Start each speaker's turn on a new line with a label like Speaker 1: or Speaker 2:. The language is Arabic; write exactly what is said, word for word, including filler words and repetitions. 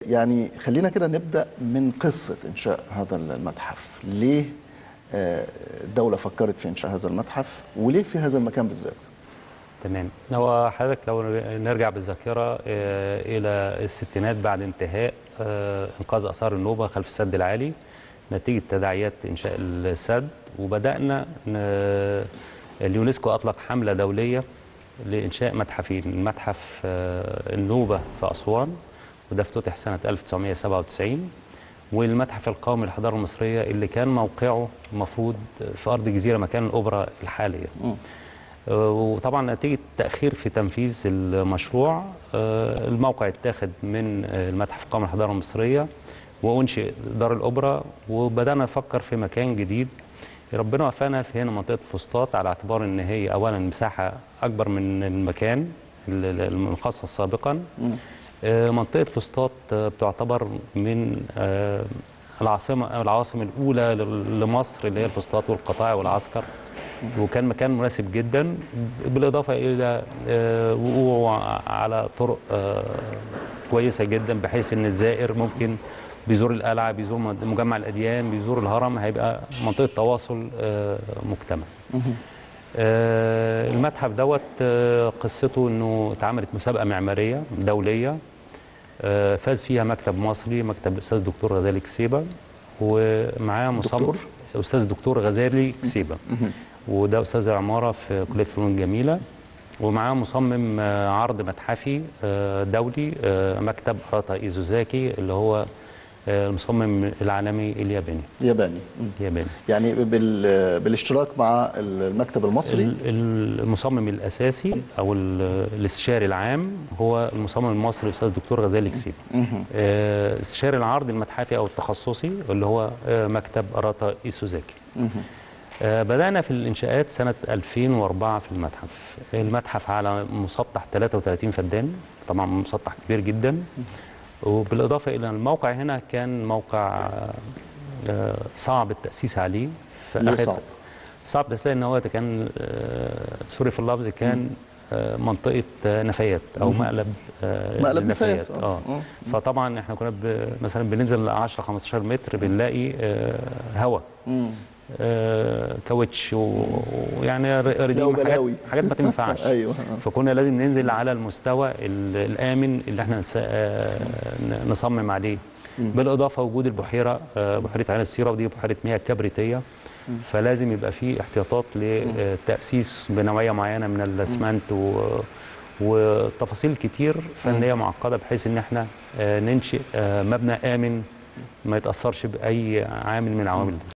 Speaker 1: يعني خلينا كده نبدأ من قصة إنشاء هذا المتحف. ليه الدولة فكرت في إنشاء هذا المتحف وليه في هذا المكان بالذات؟
Speaker 2: تمام. هو حضرتك لو نرجع بالذاكرة إلى الستينات بعد انتهاء إنقاذ آثار النوبة خلف السد العالي نتيجة تداعيات إنشاء السد، وبدأنا اليونسكو أطلق حملة دولية لإنشاء متحفين، متحف النوبة في أسوان وده افتتح سنة ألف وتسعمائة وسبعة وتسعين، والمتحف القومي للحضارة المصرية اللي كان موقعه المفروض في أرض جزيرة مكان الأوبرا الحالية. م. وطبعا نتيجة تأخير في تنفيذ المشروع الموقع اتاخد من المتحف القومي للحضارة المصرية وأنشئ دار الأوبرا، وبدأنا نفكر في مكان جديد. ربنا وفقنا في هنا منطقة فسطاط على اعتبار ان هي اولا مساحة اكبر من المكان المخصص سابقا. منطقة فسطاط بتعتبر من العاصمة العواصم الاولى لمصر اللي هي الفسطاط والقطاع والعسكر، وكان مكان مناسب جدا بالاضافة الى وقوعه على طرق كويسة جدا بحيث ان الزائر ممكن بيزور القلعه، بيزور مجمع الاديان، بيزور الهرم، هيبقى منطقه تواصل مجتمع. المتحف دوت قصته انه اتعملت مسابقه معماريه دوليه فاز فيها مكتب مصري، مكتب الاستاذ الدكتور غزالي كسيبه، ومعاه مصمم استاذ الدكتور غزالي كسيبه، وده استاذ عماره في كليه فنون جميله، ومعاه مصمم عرض متحفي دولي مكتب اراتا ايزوزاكي اللي هو المصمم العالمي الياباني.
Speaker 1: ياباني.
Speaker 2: ياباني.
Speaker 1: يعني بالاشتراك مع المكتب المصري.
Speaker 2: المصمم الاساسي او الاستشاري العام هو المصمم المصري الاستاذ الدكتور غزالي كسيبه. استشاري العرض المتحفي او التخصصي اللي هو مكتب اراتا ايزوزاكي. بدأنا في الإنشاءات سنة ألفين وأربعة في المتحف. المتحف على مسطح ثلاثة وثلاثين فدان، طبعا مسطح كبير جدا، وبالإضافة إلى الموقع هنا كان موقع صعب التأسيس عليه.
Speaker 1: ليه صعب؟
Speaker 2: صعب التأسيس لأن هو كان سوري في اللفظ كان منطقة نفايات أو مقلب
Speaker 1: مقلب نفايات.
Speaker 2: اه فطبعا احنا كنا مثلا بننزل عشرة خمستاشر متر بنلاقي هواء، آه كاوتش ويعني ريديم حاجات, حاجات ما تنفعش.
Speaker 1: ايوه.
Speaker 2: فكنا لازم ننزل على المستوى الامن اللي احنا نصمم عليه. بالاضافه وجود البحيره بحيره عين السيره، ودي بحيره مياه كبريتيه، فلازم يبقى في احتياطات لتاسيس بنوعيه معينه من الاسمنت وتفاصيل كتير فنيه معقده بحيث ان احنا ننشئ مبنى امن ما يتاثرش باي عامل من العوامل دي.